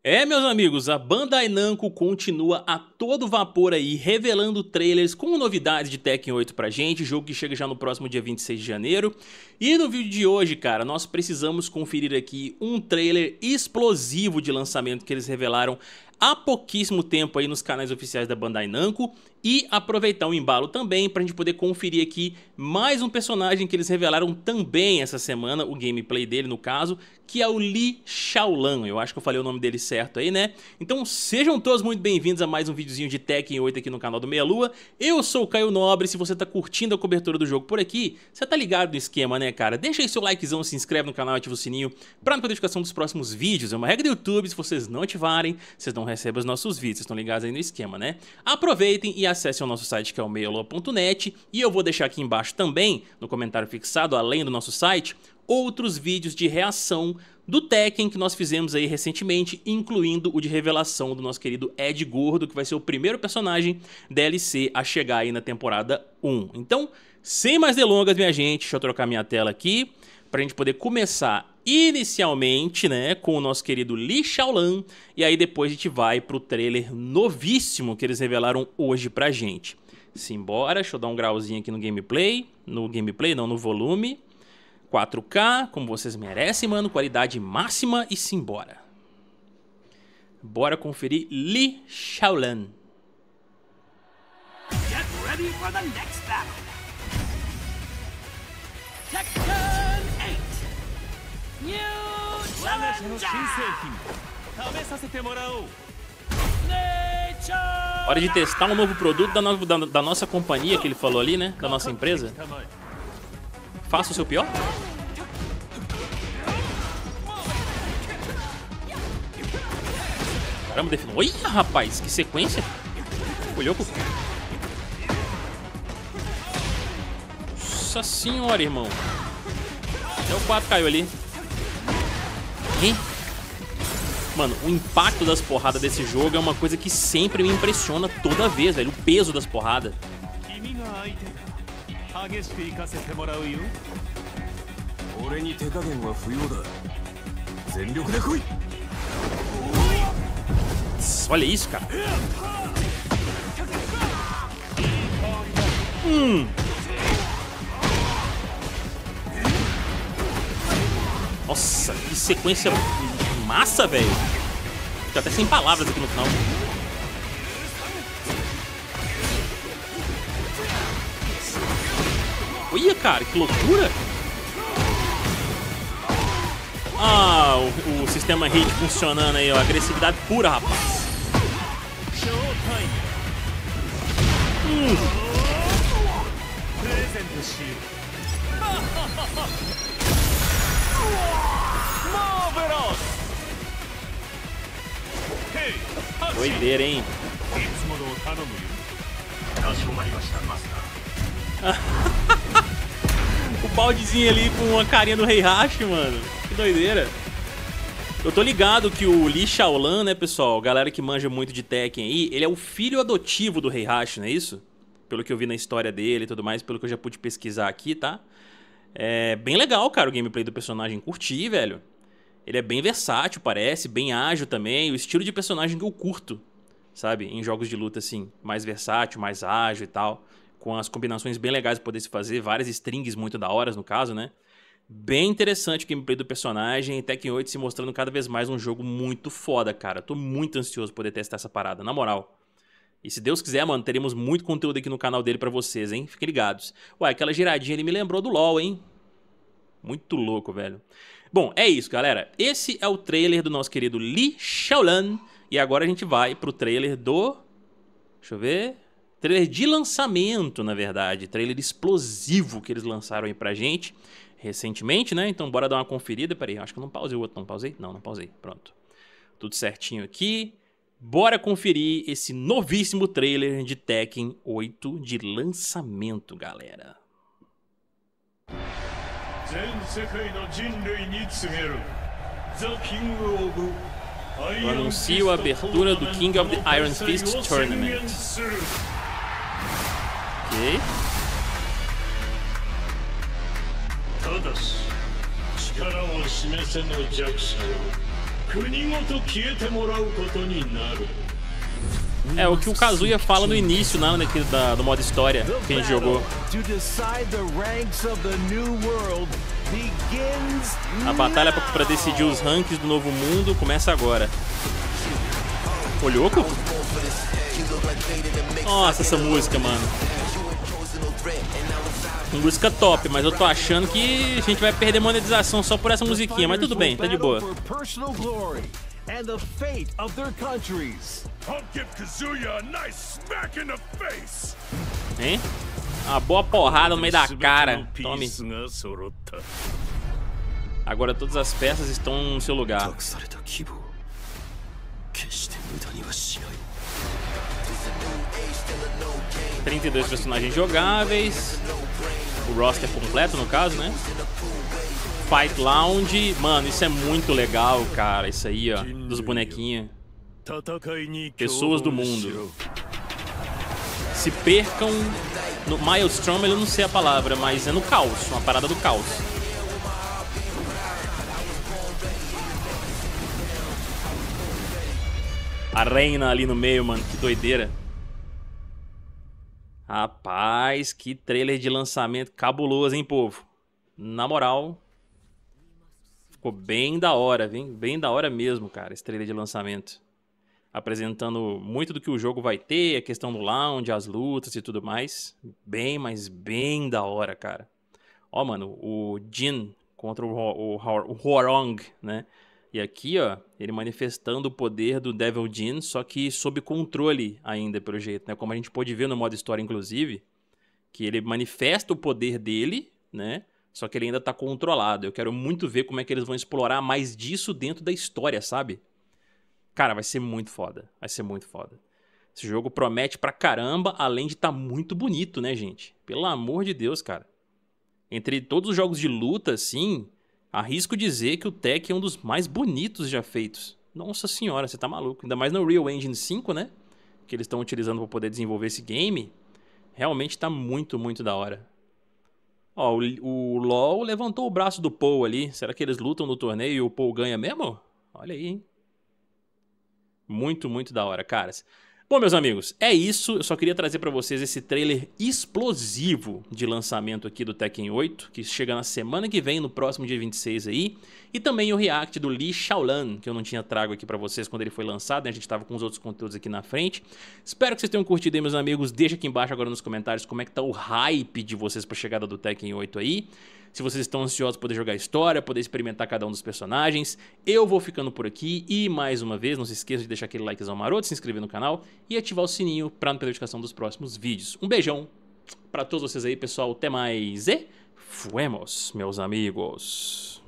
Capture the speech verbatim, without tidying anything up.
É, meus amigos, a Bandai Namco continua a todo vapor aí, revelando trailers com novidades de Tekken oito pra gente, jogo que chega já no próximo dia vinte e seis de janeiro. E no vídeo de hoje, cara, nós precisamos conferir aqui um trailer explosivo de lançamento que eles revelaram há pouquíssimo tempo aí nos canais oficiais da Bandai Namco e aproveitar o embalo também pra gente poder conferir aqui mais um personagem que eles revelaram também essa semana, o gameplay dele no caso, que é o Li Xiaolan. Eu acho que eu falei o nome dele certo aí, né? Então sejam todos muito bem-vindos a mais um videozinho de Tekken oito aqui no canal do Meia Lua. Eu sou o Caio Nobre, se você tá curtindo a cobertura do jogo por aqui, você tá ligado no esquema, né, cara? Deixa aí seu likezão, se inscreve no canal, ativa o sininho pra não perder notificação dos próximos vídeos. É uma regra do YouTube, se vocês não ativarem, vocês não recebem os nossos vídeos, vocês estão ligados aí no esquema, né? Aproveitem e acessem o nosso site que é o meia lua ponto net e eu vou deixar aqui embaixo também, no comentário fixado, além do nosso site, outros vídeos de reação do Tekken que nós fizemos aí recentemente, incluindo o de revelação do nosso querido Ed Gordo, que vai ser o primeiro personagem D L C a chegar aí na temporada um. Então, sem mais delongas, minha gente, deixa eu trocar minha tela aqui, pra gente poder começar inicialmente, né, com o nosso querido Li Xiaolan, e aí depois a gente vai pro trailer novíssimo que eles revelaram hoje pra gente. Simbora, deixa eu dar um grauzinho aqui no gameplay, no gameplay não, no volume, quatro K, como vocês merecem, mano, qualidade máxima e simbora. Bora conferir Li Xiaolan. Get ready for the next battle. Tekken eight. New Challenger. Hora de testar um novo produto da, no, da, da nossa companhia, que ele falou ali, né? Da nossa empresa. Faça o seu pior. Caramba, definiu. Olha, rapaz, que sequência. Olhou pro... Nossa senhora, irmão. Até o quatro caiu ali. Hein? Mano, o impacto das porradas desse jogo é uma coisa que sempre me impressiona toda vez, velho. O peso das porradas. Olha isso, cara. Hum. Nossa, que sequência massa, velho. Fico até sem palavras aqui no final. Olha, cara, que loucura. Ah, o, o sistema hit funcionando aí, ó. Agressividade pura, rapaz. Hum. Doideira, hein? O baldezinho ali com a carinha do Heihachi, mano. Que doideira. Eu tô ligado que o Li Xiaolan, né, pessoal? Galera que manja muito de Tekken aí, ele é o filho adotivo do Heihachi, não é isso? Pelo que eu vi na história dele e tudo mais, pelo que eu já pude pesquisar aqui, tá? É bem legal, cara, o gameplay do personagem. Curti, velho. Ele é bem versátil, parece, bem ágil também. O estilo de personagem que eu curto, sabe? Em jogos de luta, assim, mais versátil, mais ágil e tal. Com as combinações bem legais pra poder se fazer. Várias strings muito da hora, no caso, né? Bem interessante o gameplay do personagem. Tekken oito se mostrando cada vez mais um jogo muito foda, cara. Tô muito ansioso por poder testar essa parada, na moral. E se Deus quiser, mano, teremos muito conteúdo aqui no canal dele pra vocês, hein? Fiquem ligados. Ué, aquela giradinha ele me lembrou do LoL, hein? Muito louco, velho. Bom, é isso, galera. Esse é o trailer do nosso querido Li Xiaolan. E agora a gente vai pro trailer do... Deixa eu ver... Trailer de lançamento, na verdade. Trailer explosivo que eles lançaram aí pra gente recentemente, né? Então bora dar uma conferida. Pera aí, acho que eu não pausei o outro. Não pausei? Não, não pausei. Pronto. Tudo certinho aqui. Bora conferir esse novíssimo trailer de Tekken oito de lançamento, galera. Eu anuncio a abertura do King of the Iron Fist Tournament. Ok. ただし力を示せぬ弱者を É o que o Kazuya fala no início, não, daquele da, do modo história que a gente jogou. A batalha para decidir os ranks do novo mundo começa agora. Ô, louco? Nossa, essa música, mano. Música top, mas eu tô achando que a gente vai perder monetização só por essa musiquinha, mas tudo bem, tá de boa. Hein? Uma boa porrada no meio da cara. Tome. Agora todas as peças estão no seu lugar. trinta e dois personagens jogáveis. O roster completo, no caso, né? Fight Lounge. Mano, isso é muito legal, cara. Isso aí, ó. Dos bonequinhos. Pessoas do mundo. Se percam no Maelstrom, eu não sei a palavra, mas é no caos. Uma parada do caos. A Reina ali no meio, mano. Que doideira. Rapaz, que trailer de lançamento cabuloso, hein, povo? Na moral, ficou bem da hora, viu? Bem da hora mesmo, cara, esse trailer de lançamento. Apresentando muito do que o jogo vai ter, a questão do lounge, as lutas e tudo mais. Bem, mas bem da hora, cara. Ó, mano, o Jin contra o, o, o, o Hwoarang, né? E aqui, ó, ele manifestando o poder do Devil Jin, só que sob controle ainda, pelo jeito, né? Como a gente pôde ver no modo história, inclusive, que ele manifesta o poder dele, né? Só que ele ainda tá controlado. Eu quero muito ver como é que eles vão explorar mais disso dentro da história, sabe? Cara, vai ser muito foda. Vai ser muito foda. Esse jogo promete pra caramba, além de tá muito bonito, né, gente? Pelo amor de Deus, cara. Entre todos os jogos de luta, assim... Arrisco dizer que o Tekken é um dos mais bonitos já feitos. Nossa senhora, você tá maluco. Ainda mais no Unreal Engine cinco, né? Que eles estão utilizando para poder desenvolver esse game. Realmente tá muito, muito da hora. Ó, o, o LoL levantou o braço do Paul ali. Será que eles lutam no torneio e o Paul ganha mesmo? Olha aí, hein? Muito, muito da hora, caras. Bom, meus amigos, é isso. Eu só queria trazer pra vocês esse trailer explosivo de lançamento aqui do Tekken oito, que chega na semana que vem, no próximo dia vinte e seis aí. E também o react do Li Shaolan, que eu não tinha trago aqui pra vocês quando ele foi lançado, né? A gente tava com os outros conteúdos aqui na frente. Espero que vocês tenham curtido aí, meus amigos. Deixa aqui embaixo agora nos comentários como é que tá o hype de vocês pra chegada do Tekken oito aí. Se vocês estão ansiosos por poder jogar a história, poder experimentar cada um dos personagens. Eu vou ficando por aqui e, mais uma vez, não se esqueça de deixar aquele likezão maroto, se inscrever no canal e ativar o sininho para não perder a notificação dos próximos vídeos. Um beijão pra todos vocês aí, pessoal. Até mais e fuemos, meus amigos.